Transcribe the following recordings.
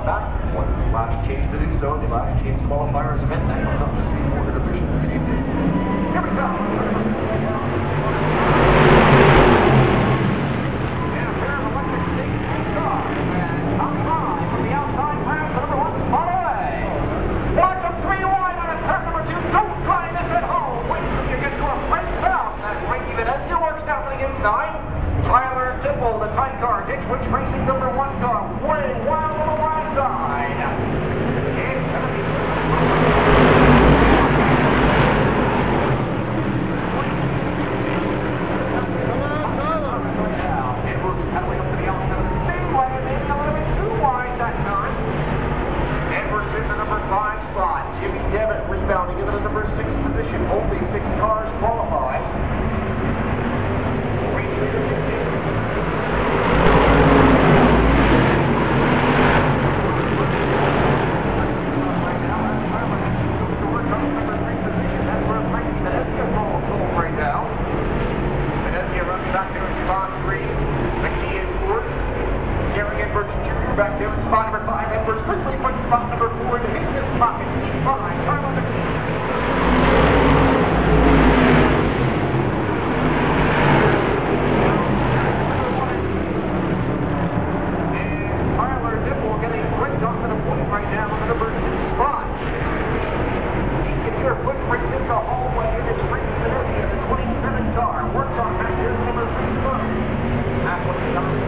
back. One last change to do so. The last change qualifiers event that comes up this week for the division this evening. Here we go. And a pair of electric state cars. And up high from the outside grabs the number 1 spot away. Watch them 3 wide on a turn number 2. Don't try this at home. Wait till you get to a Frank's house. That's Frank Venezia works down to the inside. Tyler Dippel, the tight car, Ditch Witch Racing number 1 car, way wild on the wide side. It's going to be... Come on, Tyler. Edwards pedaling up to the outside of the speedway, maybe a little bit too wide that time. Edwards in the number 5 spot. Jimmy Devitt rebounding into the number 6 position. Only 6 cars qualified. Back there in spot number 5, Edwards quickly puts spot number 4 into his hip pockets. He's behind Tyler Dippel. And Tyler Dippel getting ripped off to the point right now on the number 2 spot. You can hear footprints in the hallway, and it's Frank Venezia, the 27 car. Works on back there, number 3 spot. Halfway down.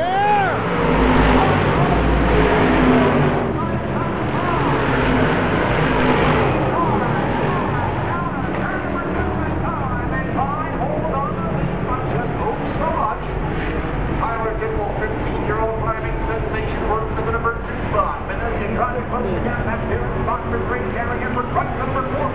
Back there in spot number 3, carrying Edwards right to number 4.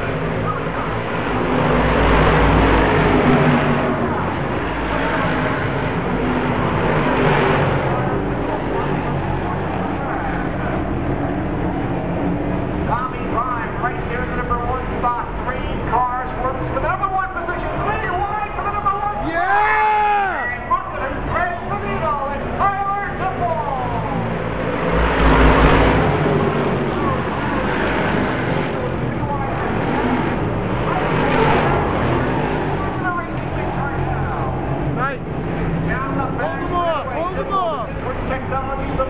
Tommy Rhyme right there in the number 1 spot. 3 cars works for the number 1 position. 3 wide for the number 1 spot. Yeah! And look at him, threads the needle. It's Tyler Dipple. Technologies.